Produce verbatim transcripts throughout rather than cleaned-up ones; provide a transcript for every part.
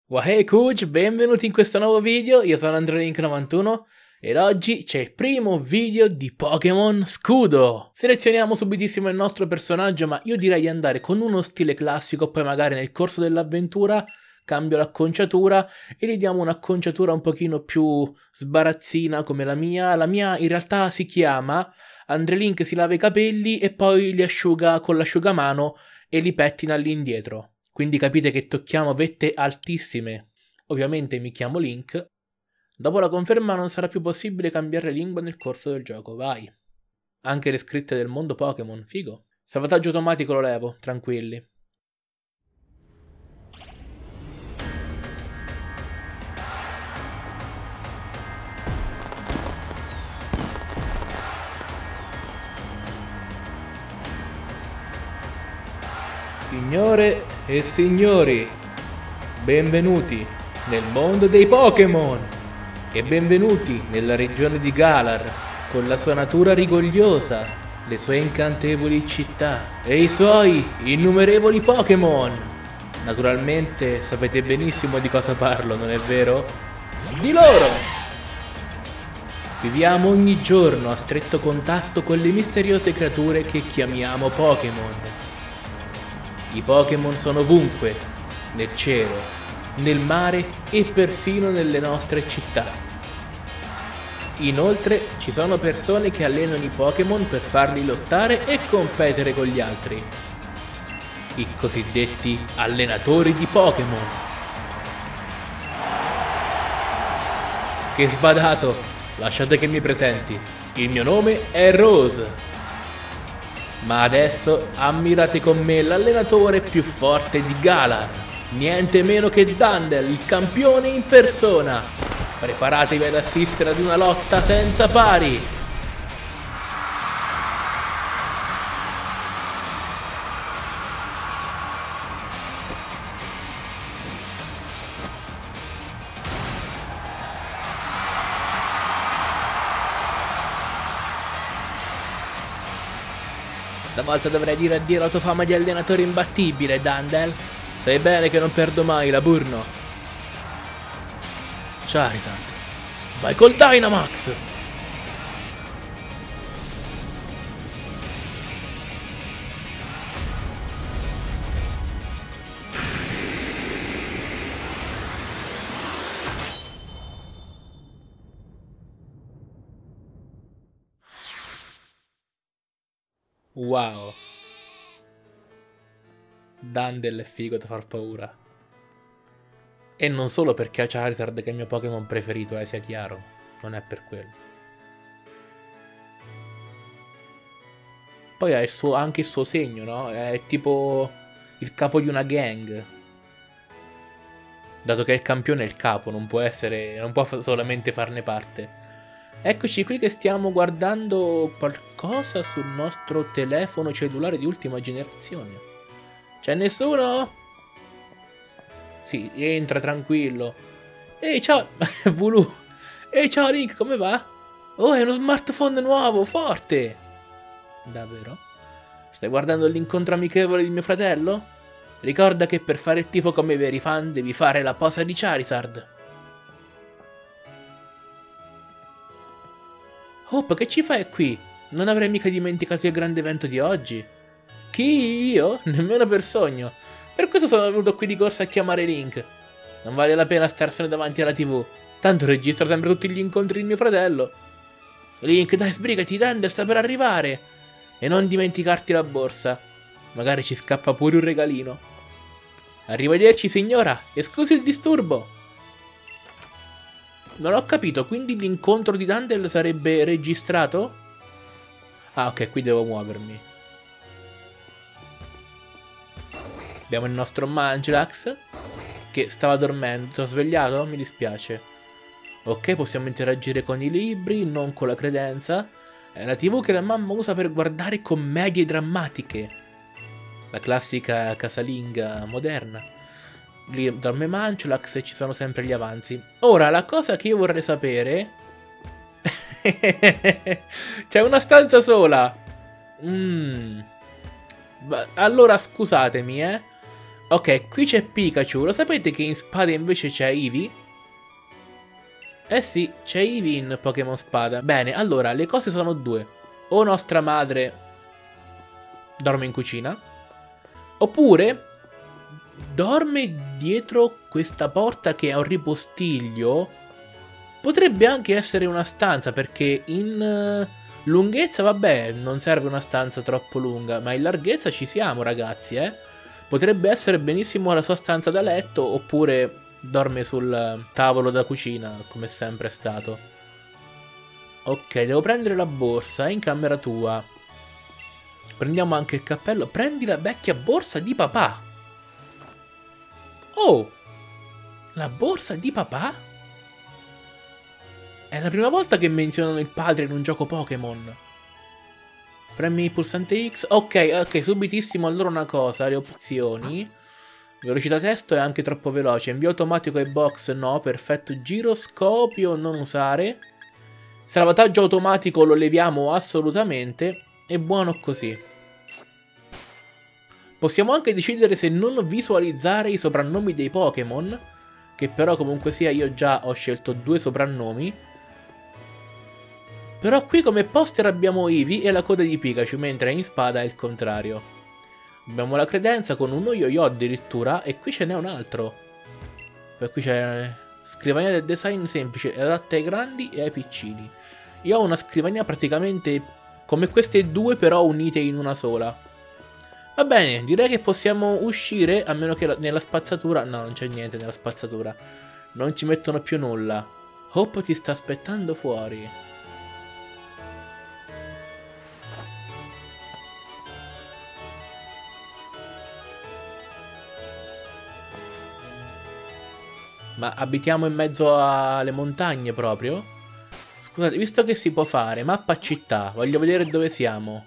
Wahey Kuj, benvenuti in questo nuovo video, io sono AndroLink novantuno ed oggi c'è il primo video di Pokémon Scudo. Selezioniamo subitissimo il nostro personaggio, ma io direi di andare con uno stile classico, poi magari nel corso dell'avventura cambio l'acconciatura e gli diamo un'acconciatura un pochino più sbarazzina come la mia. La mia in realtà si chiama AndroLink si lava i capelli e poi li asciuga con l'asciugamano e li pettina all'indietro. Quindi capite che tocchiamo vette altissime. Ovviamente mi chiamo Link. Dopo la conferma non sarà più possibile cambiare lingua nel corso del gioco, vai. Anche le scritte del mondo Pokémon, figo. Salvataggio automatico lo levo, tranquilli. Signore e signori, benvenuti nel mondo dei Pokémon e benvenuti nella regione di Galar con la sua natura rigogliosa, le sue incantevoli città e i suoi innumerevoli Pokémon. Naturalmente sapete benissimo di cosa parlo, non è vero? Di loro! Viviamo ogni giorno a stretto contatto con le misteriose creature che chiamiamo Pokémon. I Pokémon sono ovunque, nel cielo, nel mare e persino nelle nostre città. Inoltre ci sono persone che allenano i Pokémon per farli lottare e competere con gli altri. I cosiddetti allenatori di Pokémon. Che sbadato! Lasciate che mi presenti. Il mio nome è Rose. Ma adesso ammirate con me l'allenatore più forte di Galar, niente meno che Dandel, il campione in persona. Preparatevi ad assistere ad una lotta senza pari. Stavolta dovrei dire addio alla tua fama di allenatore imbattibile, Dandel. Sai bene che non perdo mai la Burno. Charizard, vai col Dynamax! Wow. Dandel è figo da far paura. E non solo perché ha Charizard che è il mio Pokémon preferito, eh, sia chiaro. Non è per quello. Poi ha il suo, anche il suo segno, no? È tipo il capo di una gang. Dato che il campione è il capo, non può essere, non può solamente farne parte. Eccoci qui che stiamo guardando qualcosa sul nostro telefono cellulare di ultima generazione. C'è nessuno? Sì, entra tranquillo. Ehi, ciao, Vulu. Ehi, ciao Link, come va? Oh, è uno smartphone nuovo, forte. Davvero? Stai guardando l'incontro amichevole di mio fratello? Ricorda che per fare il tifo come i veri fan devi fare la posa di Charizard. Hop, che ci fai qui? Non avrei mica dimenticato il grande evento di oggi. Chi? Io? Nemmeno per sogno. Per questo sono venuto qui di corsa a chiamare Link. Non vale la pena starsene davanti alla tivù. Tanto registro sempre tutti gli incontri di mio fratello. Link, dai, sbrigati, Dandel sta per arrivare. E non dimenticarti la borsa. Magari ci scappa pure un regalino. Arrivederci, signora. E scusi il disturbo. Non ho capito, quindi l'incontro di Dandel sarebbe registrato? Ah, ok, qui devo muovermi. Abbiamo il nostro Mangilax, che stava dormendo. Ti ho svegliato? Mi dispiace. Ok, possiamo interagire con i libri, non con la credenza. È la tivù che la mamma usa per guardare commedie drammatiche. La classica casalinga moderna. Lì dorme Mangilax e ci sono sempre gli avanzi. Ora, la cosa che io vorrei sapere... C'è una stanza sola. Mmm. Allora, scusatemi, eh. Ok, qui c'è Pikachu. Lo sapete che in Spada invece c'è Eevee? Eh sì, c'è Eevee in Pokémon Spada. Bene, allora, le cose sono due. O nostra madre dorme in cucina, oppure dorme dietro questa porta che è un ripostiglio. Potrebbe anche essere una stanza, perché in uh, lunghezza, vabbè, non serve una stanza troppo lunga, ma in larghezza ci siamo, ragazzi, eh. Potrebbe essere benissimo la sua stanza da letto, oppure dorme sul tavolo da cucina, come è sempre stato. Ok, devo prendere la borsa, è in camera tua. Prendiamo anche il cappello. Prendi la vecchia borsa di papà. Oh! La borsa di papà? È la prima volta che menzionano il padre in un gioco Pokémon. Premi il pulsante X. Ok, ok, subitissimo. Allora una cosa, le opzioni. Velocità testo è anche troppo veloce. Invio automatico ai box no, perfetto. Giroscopio non usare. Salvataggio automatico lo leviamo assolutamente. È buono così. Possiamo anche decidere se non visualizzare i soprannomi dei Pokémon. Che però comunque sia io già ho scelto due soprannomi. Però qui come poster abbiamo Eevee e la coda di Pikachu, mentre in Spada è il contrario. Abbiamo la credenza con uno yo-yo addirittura, e qui ce n'è un altro. Per qui c'è scrivania del design semplice, adatta ai grandi e ai piccini. Io ho una scrivania praticamente come queste due, però unite in una sola. Va bene, direi che possiamo uscire, a meno che nella spazzatura... No, non c'è niente nella spazzatura. Non ci mettono più nulla. Hope ti sta aspettando fuori. Ma abitiamo in mezzo alle montagne proprio? Scusate, visto che si può fare, mappa città, voglio vedere dove siamo.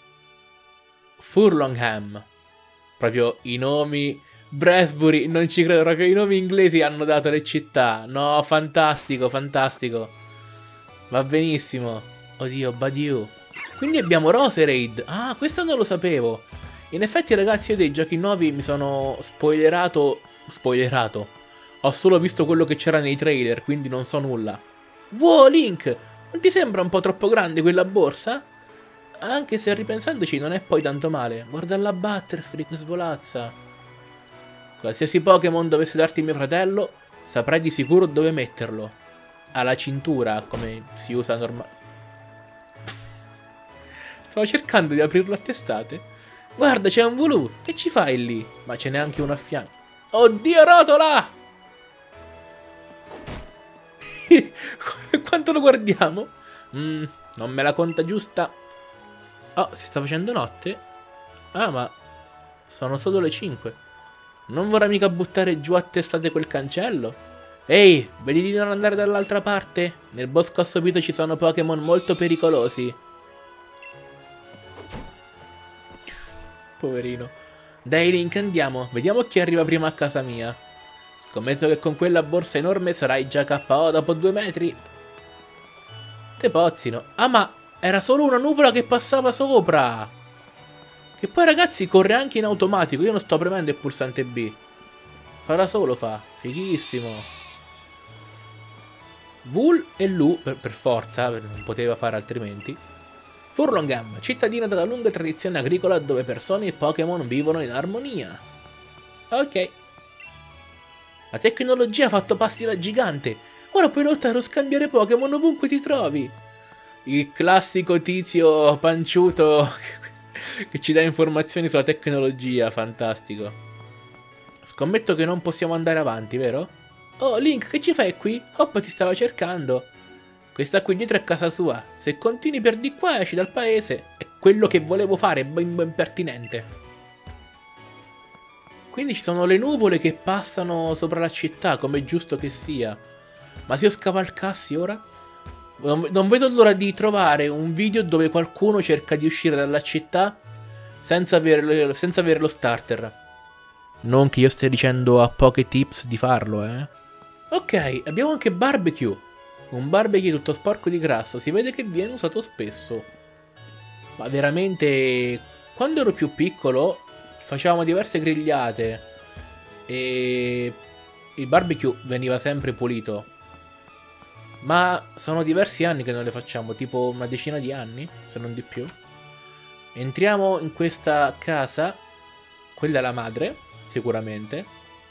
Furlongham. Proprio i nomi... Bresbury, non ci credo, proprio i nomi inglesi hanno dato le città. No, fantastico, fantastico. Va benissimo. Oddio, Badiou. Quindi abbiamo Roserade. Ah, questo non lo sapevo. In effetti, ragazzi, io dei giochi nuovi mi sono spoilerato... Spoilerato. Ho solo visto quello che c'era nei trailer, quindi non so nulla. Wow, Link! Non ti sembra un po' troppo grande quella borsa? Anche se ripensandoci non è poi tanto male. Guarda la Butterfree che svolazza. Qualsiasi Pokémon dovesse darti mio fratello, saprai di sicuro dove metterlo. Alla cintura, come si usa normalmente. Stavo cercando di aprirlo a testate. Guarda, c'è un Vulu. Che ci fai lì? Ma ce n'è anche uno a fianco. Oddio, Rotola! Quanto lo guardiamo? Mm, non me la conta giusta. Oh, si sta facendo notte? Ah, ma sono solo le cinque. Non vorrà mica buttare giù a testate quel cancello? Ehi, vedi di non andare dall'altra parte? Nel bosco assopito ci sono Pokémon molto pericolosi. Poverino. Dai Link, andiamo. Vediamo chi arriva prima a casa mia. Scommetto che con quella borsa enorme sarai già K O dopo due metri. Te pozzino. Ah, ma era solo una nuvola che passava sopra. Che poi, ragazzi, corre anche in automatico. Io non sto premendo il pulsante B. Fa da solo, fa. Fighissimo. Vul e Lu, per, per forza, non poteva fare altrimenti. Furlongham, cittadina dalla lunga tradizione agricola dove persone e Pokémon vivono in armonia. Ok. La tecnologia ha fatto passi da gigante. Ora puoi lottare o scambiare Pokémon ovunque ti trovi. Il classico tizio panciuto che ci dà informazioni sulla tecnologia, fantastico. Scommetto che non possiamo andare avanti, vero? Oh, Link, che ci fai qui? Hop ti stava cercando. Questa qui dietro è casa sua. Se continui per di qua esci dal paese. È quello che volevo fare, bimbo impertinente. Quindi ci sono le nuvole che passano sopra la città, come è giusto che sia. Ma se io scavalcassi ora? Non, non vedo l'ora di trovare un video dove qualcuno cerca di uscire dalla città senza avere, senza avere lo starter. Non che io stia dicendo a Poketips di farlo, eh. Ok, abbiamo anche barbecue. Un barbecue tutto sporco di grasso. Si vede che viene usato spesso. Ma veramente... Quando ero più piccolo... Facevamo diverse grigliate. E il barbecue veniva sempre pulito. Ma sono diversi anni che non le facciamo, tipo una decina di anni, se non di più. Entriamo in questa casa. Quella è la madre, sicuramente.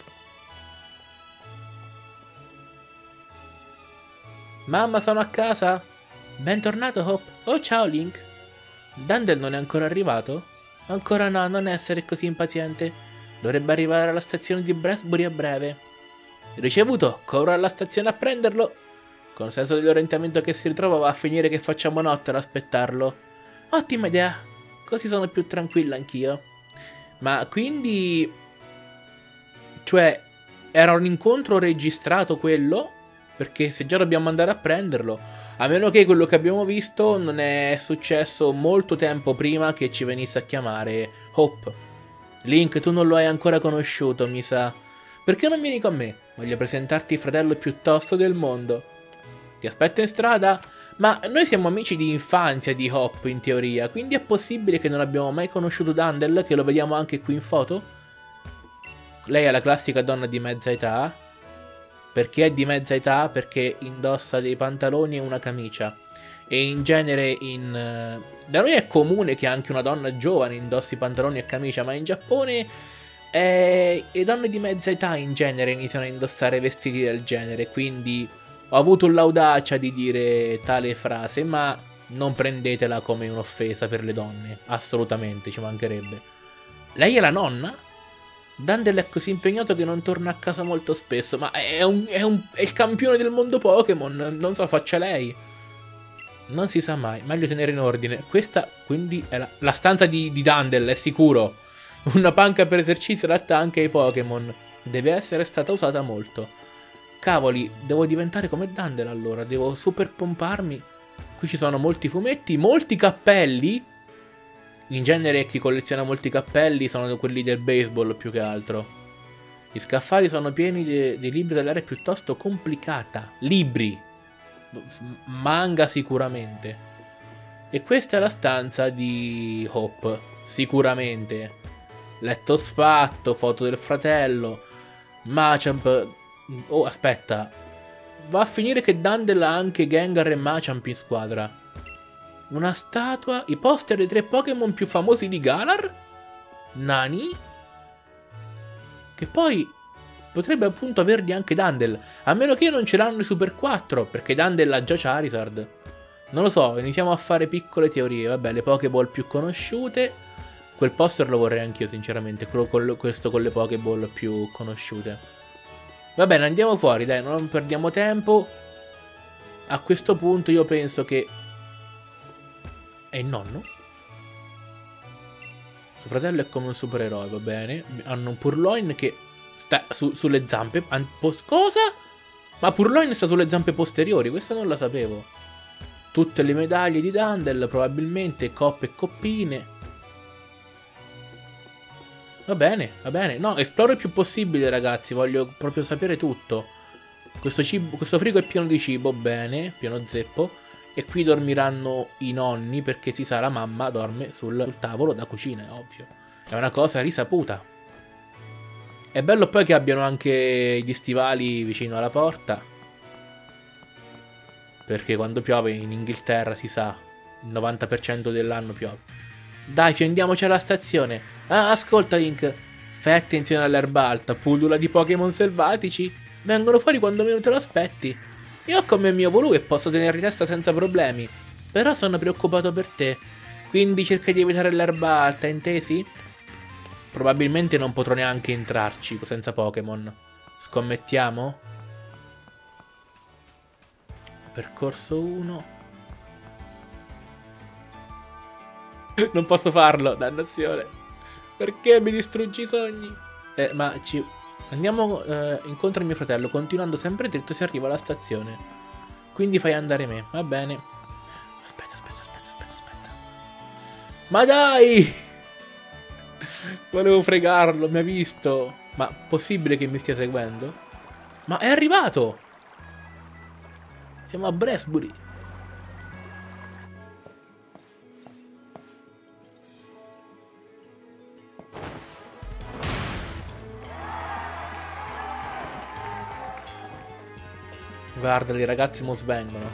Mamma, sono a casa. Bentornato, Hop. Oh, ciao, Link. Dandel non è ancora arrivato? Ancora no, non essere così impaziente. Dovrebbe arrivare alla stazione di Brasbury a breve. Ricevuto, corro alla stazione a prenderlo. Con senso dell'orientamento che si ritrova va a finire che facciamo notte ad aspettarlo. Ottima idea. Così sono più tranquilla anch'io. Ma quindi... Cioè, era un incontro registrato quello? Perché se già dobbiamo andare a prenderlo... A meno che quello che abbiamo visto non è successo molto tempo prima che ci venisse a chiamare Hop. Link, tu non lo hai ancora conosciuto, mi sa. Perché non vieni con me? Voglio presentarti il fratello più tosto del mondo. Ti aspetto in strada? Ma noi siamo amici di infanzia di Hop, in teoria, quindi è possibile che non abbiamo mai conosciuto Dandel, che lo vediamo anche qui in foto? Lei è la classica donna di mezza età. Perché è di mezza età? Perché indossa dei pantaloni e una camicia. E in genere in... Da noi è comune che anche una donna giovane indossi pantaloni e camicia, ma in Giappone eh, le donne di mezza età in genere iniziano a indossare vestiti del genere, quindi ho avuto l'audacia di dire tale frase, ma non prendetela come un'offesa per le donne, assolutamente, ci mancherebbe. Lei è la nonna? Dandel è così impegnato che non torna a casa molto spesso, ma è, un, è, un, è il campione del mondo Pokémon, non so, faccia lei. Non si sa mai, meglio tenere in ordine. Questa quindi è la, la stanza di, di Dandel, è sicuro. Una panca per esercizio adatta anche ai Pokémon. Deve essere stata usata molto. Cavoli, devo diventare come Dandel allora, devo super pomparmi. Qui ci sono molti fumetti, molti cappelli. In genere chi colleziona molti cappelli sono quelli del baseball più che altro. Gli scaffali sono pieni di, di libri dell'area piuttosto complicata. Libri! Manga sicuramente. E questa è la stanza di Hop. Sicuramente. Letto sfatto, foto del fratello. Machamp. Oh, aspetta. Va a finire che Dandel ha anche Gengar e Machamp in squadra. Una statua, i poster dei tre Pokémon più famosi di Galar? Nani? Che poi potrebbe appunto averli anche Dandel, a meno che non ce l'hanno i Super quattro, perché Dandel ha già Charizard. Non lo so, iniziamo a fare piccole teorie. Vabbè, le Pokéball più conosciute. Quel poster lo vorrei anch'io sinceramente, quello con, questo con le Pokéball più conosciute. Va bene, andiamo fuori, dai, non perdiamo tempo. A questo punto io penso che... È il nonno? Suo fratello è come un supereroe, va bene. Hanno un Purloin che sta su, sulle zampe. Cosa? Ma Purloin sta sulle zampe posteriori, questa non la sapevo. Tutte le medaglie di Dandel, probabilmente coppe e coppine. Va bene, va bene. No, esploro il più possibile, ragazzi. Voglio proprio sapere tutto. Questo, cibo, questo frigo è pieno di cibo, bene, pieno zeppo. E qui dormiranno i nonni, perché si sa la mamma dorme sul, sul tavolo da cucina, è ovvio. È una cosa risaputa. È bello poi che abbiano anche gli stivali vicino alla porta. Perché quando piove in Inghilterra si sa, il novanta per cento dell'anno piove. Dai, fiondiamoci alla stazione. Ah, ascolta Link, fai attenzione all'erba alta, pullula di Pokémon selvatici. Vengono fuori quando meno te lo aspetti. Io ho come mio Volu e posso tenerli testa senza problemi. Però sono preoccupato per te. Quindi cerca di evitare l'erba alta, intesi? Probabilmente non potrò neanche entrarci senza Pokémon. Scommettiamo? Percorso uno. Non posso farlo, dannazione. Perché mi distruggi i sogni? Eh, ma ci... Andiamo eh, incontro a mio fratello, continuando sempre dritto si arriva alla stazione. Quindi fai andare me, va bene. Aspetta, aspetta, aspetta, aspetta, aspetta. Ma dai! Volevo fregarlo, mi ha visto. Ma possibile che mi stia seguendo? Ma è arrivato! Siamo a Brasbury. Guardali ragazzi, mo svengono.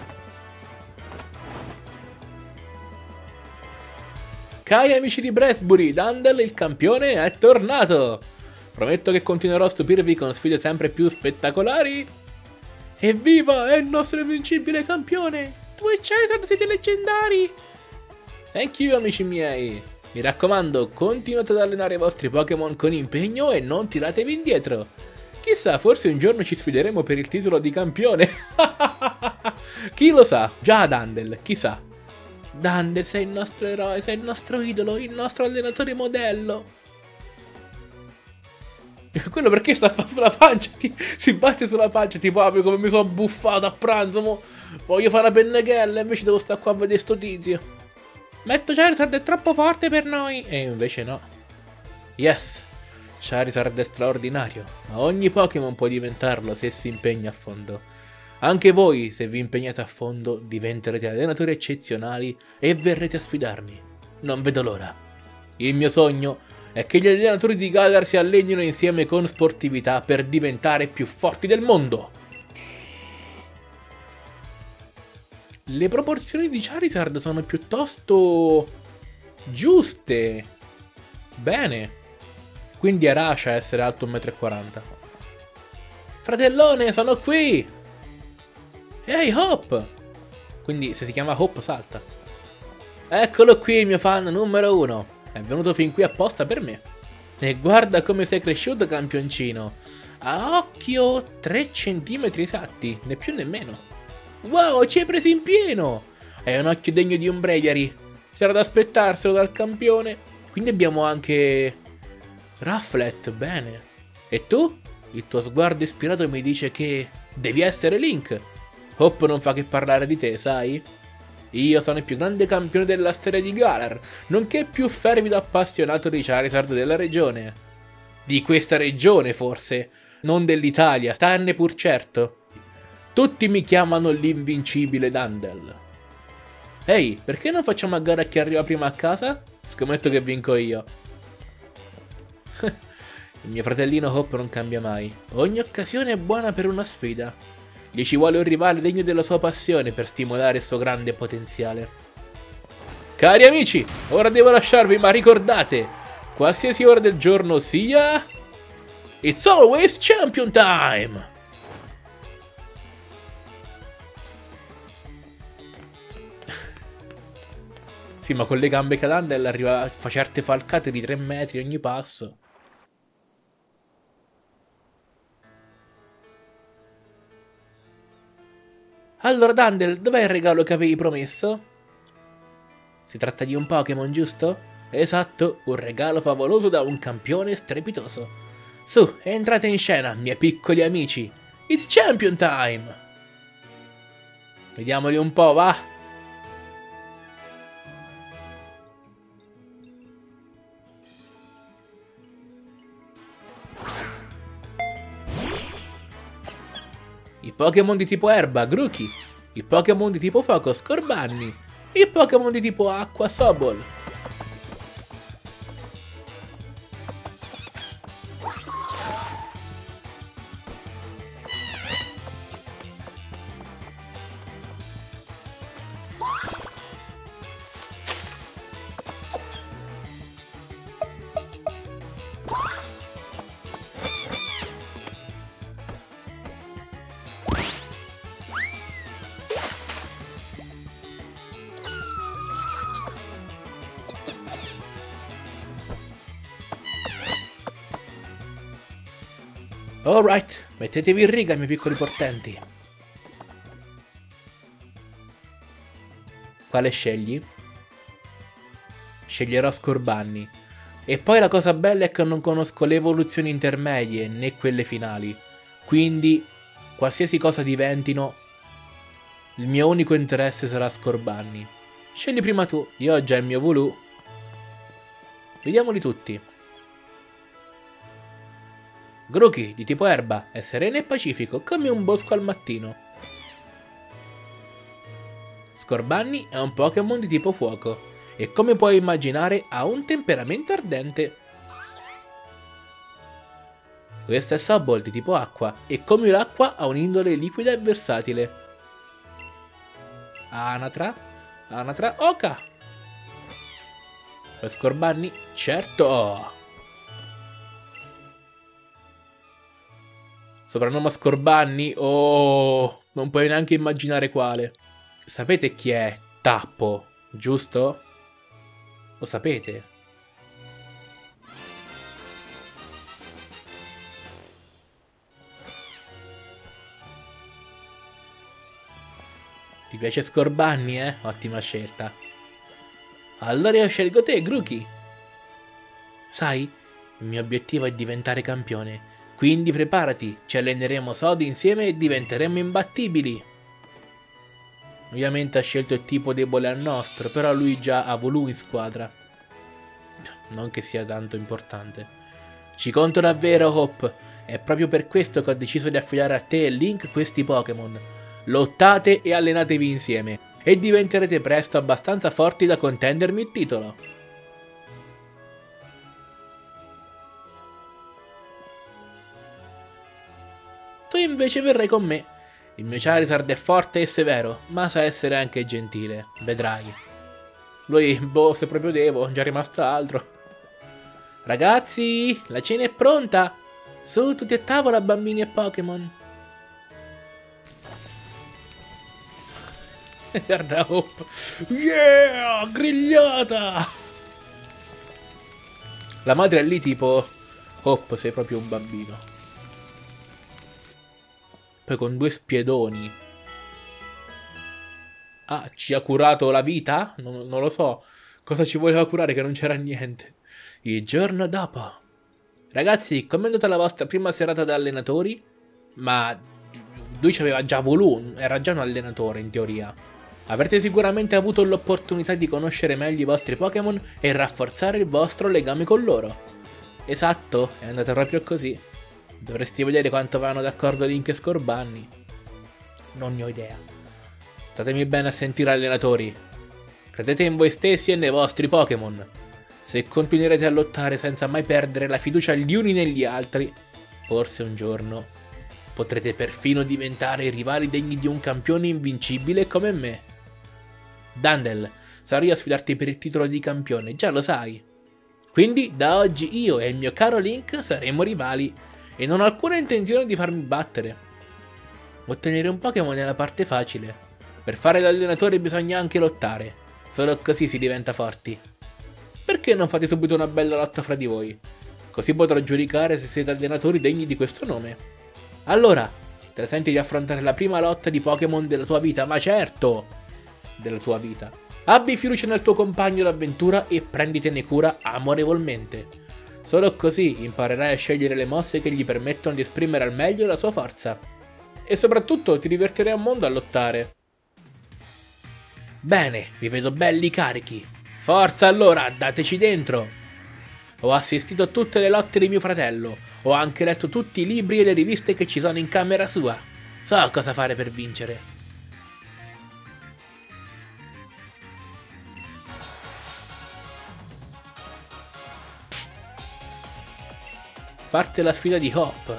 Cari amici di Brestbury, Dandel il campione è tornato! Prometto che continuerò a stupirvi con sfide sempre più spettacolari. Evviva, è il nostro invincibile campione! Tu e Charizard siete leggendari! Thank you amici miei! Mi raccomando, continuate ad allenare i vostri Pokémon con impegno e non tiratevi indietro. Chissà, forse un giorno ci sfideremo per il titolo di campione. Chi lo sa? Già Dandel, chissà. Dandel, sei il nostro eroe, sei il nostro idolo, il nostro allenatore modello. Quello perché sta a fare sulla pancia? Ti, si batte sulla pancia, tipo, ah, come mi sono buffato a pranzo, mo voglio fare una pennechella, invece devo stare qua a vedere sto tizio. Metto Charizard è troppo forte per noi. E invece no. Yes, Charizard è straordinario, ma ogni Pokémon può diventarlo se si impegna a fondo. Anche voi, se vi impegnate a fondo, diventerete allenatori eccezionali e verrete a sfidarmi. Non vedo l'ora. Il mio sogno è che gli allenatori di Galar si allenino insieme con sportività per diventare più forti del mondo. Le proporzioni di Charizard sono piuttosto giuste. Bene. Quindi Aracia essere alto un metro e quaranta. Fratellone, sono qui! Ehi, Hop! Quindi se si chiama Hop salta. Eccolo qui il mio fan numero uno. È venuto fin qui apposta per me. E guarda come sei cresciuto, campioncino. A occhio tre centimetri esatti, né più né meno. Wow, ci hai preso in pieno! È un occhio degno di un Breviary. C'era da aspettarselo dal campione. Quindi abbiamo anche Rufflet, bene. E tu? Il tuo sguardo ispirato mi dice che devi essere Link. Hop non fa che parlare di te, sai? Io sono il più grande campione della storia di Galar, nonché il più fervido appassionato di Charizard della regione. Di questa regione, forse, non dell'Italia, starne pur certo. Tutti mi chiamano l'invincibile Dandel. Ehi, perché non facciamo a gara a chi arriva prima a casa? Scommetto che vinco io. Il mio fratellino Hop non cambia mai. Ogni occasione è buona per una sfida. Gli ci vuole un rivale degno della sua passione per stimolare il suo grande potenziale. Cari amici, ora devo lasciarvi, ma ricordate, qualsiasi ora del giorno sia, it's always champion time! Sì, ma con le gambe calande arriva a fare certe falcate di tre metri ogni passo. Allora Dandel, dov'è il regalo che avevi promesso? Si tratta di un Pokémon, giusto? Esatto, un regalo favoloso da un campione strepitoso. Su, entrate in scena, miei piccoli amici. It's champion time! Vediamoli un po', va? I Pokémon di tipo erba, Grookey. I Pokémon di tipo fuoco, Scorbunny. I Pokémon di tipo acqua, Sobol. Alright, mettetevi in riga, miei piccoli portenti. Quale scegli? Sceglierò Scorbunny. E poi la cosa bella è che non conosco le evoluzioni intermedie né quelle finali. Quindi, qualsiasi cosa diventino, il mio unico interesse sarà Scorbunny. Scegli prima tu, io ho già il mio Volu. Vediamoli tutti. Grookey, di tipo erba, è sereno e pacifico, come un bosco al mattino. Scorbunny è un Pokémon di tipo fuoco, e come puoi immaginare ha un temperamento ardente. Questa è Sobol di tipo acqua e come l'acqua ha un'indole liquida e versatile. Anatra, Anatra, Oca. Per Scorbanni, certo. Soprannome a Scorbanni? Oh, non puoi neanche immaginare quale. Sapete chi è Tappo, giusto? Lo sapete? Ti piace Scorbanni, eh? Ottima scelta. Allora io scelgo te, Grookey. Sai, il mio obiettivo è diventare campione. Quindi preparati, ci alleneremo sodo insieme e diventeremo imbattibili. Ovviamente ha scelto il tipo debole al nostro, però lui già ha Volu in squadra. Non che sia tanto importante. Ci conto davvero, Hop. È proprio per questo che ho deciso di affidare a te e Link questi Pokémon. Lottate e allenatevi insieme, e diventerete presto abbastanza forti da contendermi il titolo. Tu invece verrai con me. Il mio Charizard è forte e severo, ma sa essere anche gentile, vedrai. Lui, boh, se proprio devo, già rimasto altro. Ragazzi, la cena è pronta! Su, tutti a tavola, bambini e Pokémon. Guarda Hop. Yeah, grigliata! La madre è lì tipo... Hop, sei proprio un bambino. Poi con due spiedoni. Ah, ci ha curato la vita? Non, non lo so. Cosa ci voleva curare che non c'era niente. Il giorno dopo. Ragazzi, com'è andata la vostra prima serata da allenatori? Ma lui ci aveva già voluto, era già un allenatore in teoria. Avrete sicuramente avuto l'opportunità di conoscere meglio i vostri Pokémon e rafforzare il vostro legame con loro. Esatto, è andata proprio così. Dovresti vedere quanto vanno d'accordo Link e Scorbanni. Non ne ho idea. Statemi bene a sentire, allenatori. Credete in voi stessi e nei vostri Pokémon. Se continuerete a lottare senza mai perdere la fiducia gli uni negli altri, forse un giorno potrete perfino diventare i rivali degni di un campione invincibile come me. Dandel, sarò io a sfidarti per il titolo di campione, già lo sai. Quindi da oggi io e il mio caro Link saremo rivali e non ho alcuna intenzione di farmi battere. Ottenere un Pokémon è la parte facile. Per fare l'allenatore bisogna anche lottare, solo così si diventa forti. Perché non fate subito una bella lotta fra di voi? Così potrò giudicare se siete allenatori degni di questo nome. Allora, te la senti di affrontare la prima lotta di Pokémon della tua vita? Ma certo! Della tua vita. Abbi fiducia nel tuo compagno d'avventura e prenditene cura amorevolmente. Solo così imparerai a scegliere le mosse che gli permettono di esprimere al meglio la sua forza. E soprattutto ti divertirai un mondo a lottare. Bene, vi vedo belli carichi. Forza allora, dateci dentro! Ho assistito a tutte le lotte di mio fratello. Ho anche letto tutti i libri e le riviste che ci sono in camera sua. So cosa fare per vincere. Parte la sfida di Hop.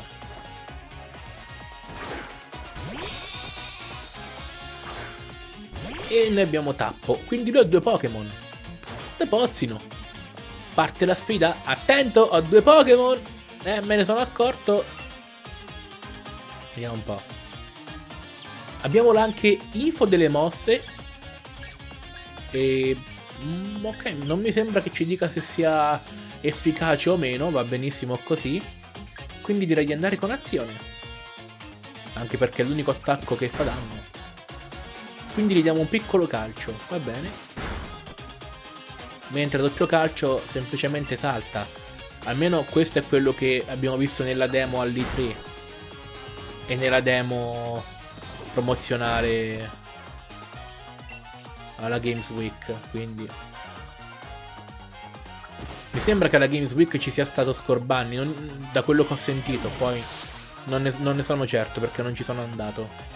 E noi abbiamo Tappo, quindi lui ha due Pokémon. Depozzino. Parte la sfida. Attento, ho due Pokémon. Eh, me ne sono accorto. Vediamo un po'. Abbiamo anche info delle mosse. E... Mm, ok, non mi sembra che ci dica se sia efficace o meno. Va benissimo così. Quindi direi di andare con azione. Anche perché è l'unico attacco che fa danno. Quindi gli diamo un piccolo calcio. Va bene. Mentre doppio calcio semplicemente salta. Almeno questo è quello che abbiamo visto nella demo all'E tre e nella demo promozionale alla Games Week. Quindi mi sembra che alla Games Week ci sia stato Scorbanni, non, da quello che ho sentito. Poi non ne, non ne sono certo perché non ci sono andato.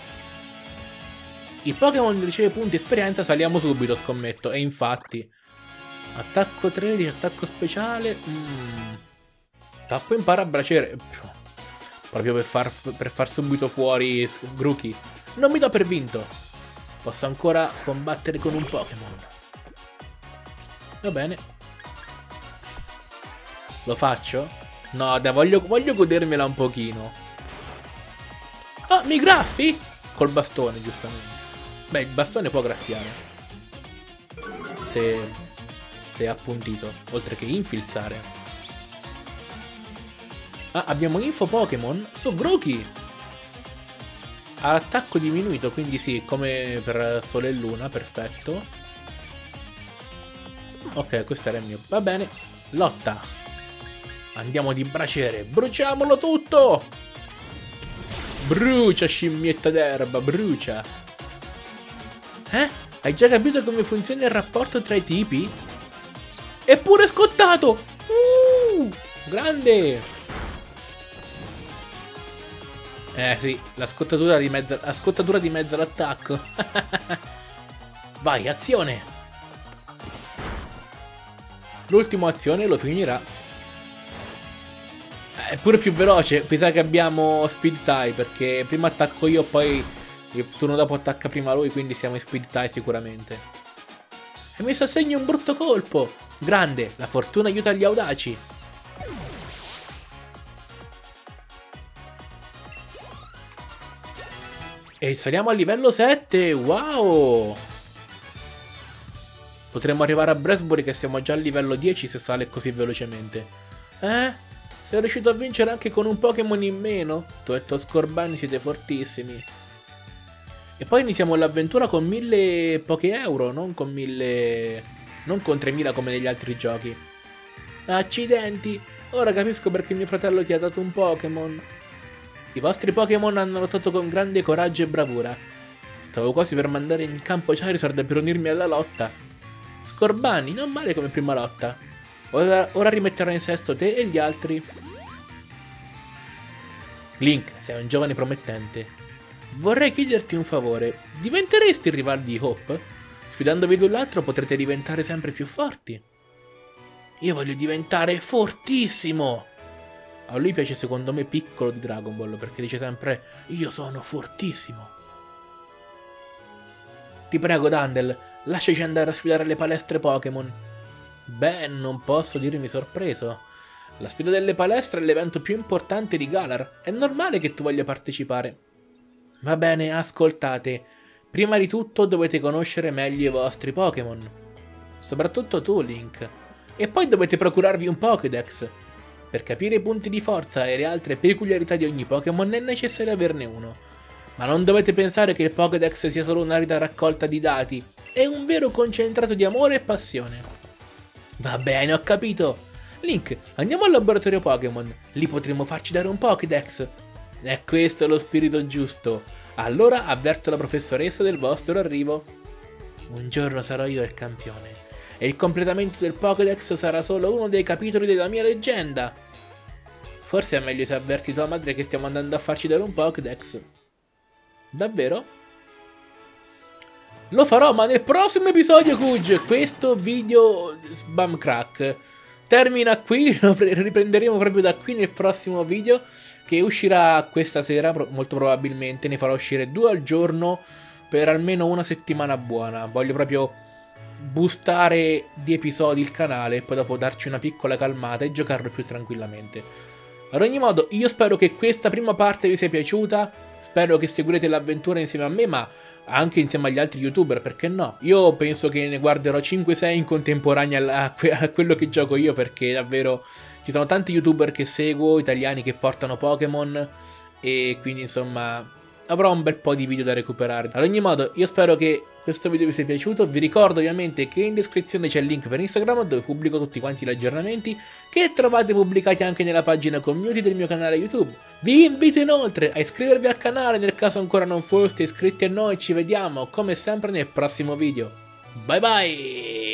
Il Pokémon riceve punti esperienza, saliamo subito, scommetto. E infatti attacco tredici, attacco speciale. mm. Tappo impara a braciere. Proprio per far, per far subito fuori Grookey. Non mi do per vinto. Posso ancora combattere con un Pokémon. Va bene. Lo faccio? No, dai, voglio, voglio godermela un pochino. Ah, mi graffi? Col bastone, giustamente. Beh, il bastone può graffiare. Se, se è appuntito. Oltre che infilzare. Ah, abbiamo info Pokémon su Grookey. Ha l'attacco diminuito, quindi sì, come per Sole e Luna, perfetto. Ok, questo era il mio. Va bene, lotta. Andiamo di braciere, bruciamolo tutto! Brucia, scimmietta d'erba, brucia. Eh? Hai già capito come funziona il rapporto tra i tipi? Eppure scottato! Uh, grande! Eh sì, la scottatura di mezzo, la scottatura di mezzo all'attacco. Vai, azione! L'ultima azione lo finirà. È pure più veloce, mi sa che abbiamo speed tie, perché prima attacco io, poi il turno dopo attacca prima lui, quindi siamo in speed tie sicuramente. Hai messo a segno un brutto colpo! Grande, la fortuna aiuta gli audaci. E saliamo a livello sette, wow! Potremmo arrivare a Bresbury che siamo già a livello dieci se sale così velocemente. Eh? Sei riuscito a vincere anche con un Pokémon in meno? Tu e Toscorbani siete fortissimi. E poi iniziamo l'avventura con mille Poké Euro, non con mille... non con tremila come negli altri giochi. Accidenti! Ora capisco perché mio fratello ti ha dato un Pokémon. I vostri Pokémon hanno lottato con grande coraggio e bravura. Stavo quasi per mandare in campo Charizard per unirmi alla lotta. Scorbani, non male come prima lotta. Ora, ora rimetterò in sesto te e gli altri. Link, sei un giovane promettente. Vorrei chiederti un favore. Diventeresti il rivale di Hope? Sfidandovi l'un l'altro potrete diventare sempre più forti. Io voglio diventare fortissimo! A lui piace secondo me piccolo di Dragon Ball, perché dice sempre io sono fortissimo. Ti prego Dandel, lasciaci andare a sfidare le palestre Pokémon. Beh, non posso dirmi sorpreso. La sfida delle palestre è l'evento più importante di Galar. È normale che tu voglia partecipare. Va bene, ascoltate. Prima di tutto dovete conoscere meglio i vostri Pokémon. Soprattutto tu, Link. E poi dovete procurarvi un Pokédex. Per capire i punti di forza e le altre peculiarità di ogni Pokémon è necessario averne uno. Ma non dovete pensare che il Pokédex sia solo un'arida raccolta di dati. È un vero concentrato di amore e passione. Va bene, ho capito. Link, andiamo al laboratorio Pokémon. Lì potremo farci dare un Pokédex. È questo lo spirito giusto. Allora avverto la professoressa del vostro arrivo. Un giorno sarò io il campione. E il completamento del Pokédex sarà solo uno dei capitoli della mia leggenda. Forse è meglio se avverti tua madre che stiamo andando a farci dare un Pokédex. Davvero? Lo farò, ma nel prossimo episodio, Kuj. Questo video Spam Crack termina qui. Lo riprenderemo proprio da qui nel prossimo video, che uscirà questa sera molto probabilmente. Ne farò uscire due al giorno per almeno una settimana buona. Voglio proprio boostare di episodi il canale e poi dopo darci una piccola calmata e giocarlo più tranquillamente. Ad ogni modo, io spero che questa prima parte vi sia piaciuta. Spero che seguirete l'avventura insieme a me, ma anche insieme agli altri youtuber, perché no? Io penso che ne guarderò cinque sei in contemporanea a, a quello che gioco io, perché davvero ci sono tanti youtuber che seguo, italiani, che portano Pokémon, e quindi insomma avrò un bel po' di video da recuperare. Ad ogni modo, io spero che questo video vi sia piaciuto. Vi ricordo ovviamente che in descrizione c'è il link per Instagram, dove pubblico tutti quanti gli aggiornamenti, che trovate pubblicati anche nella pagina community del mio canale YouTube. Vi invito inoltre a iscrivervi al canale nel caso ancora non foste iscritti a noi. Ci vediamo come sempre nel prossimo video. Bye bye!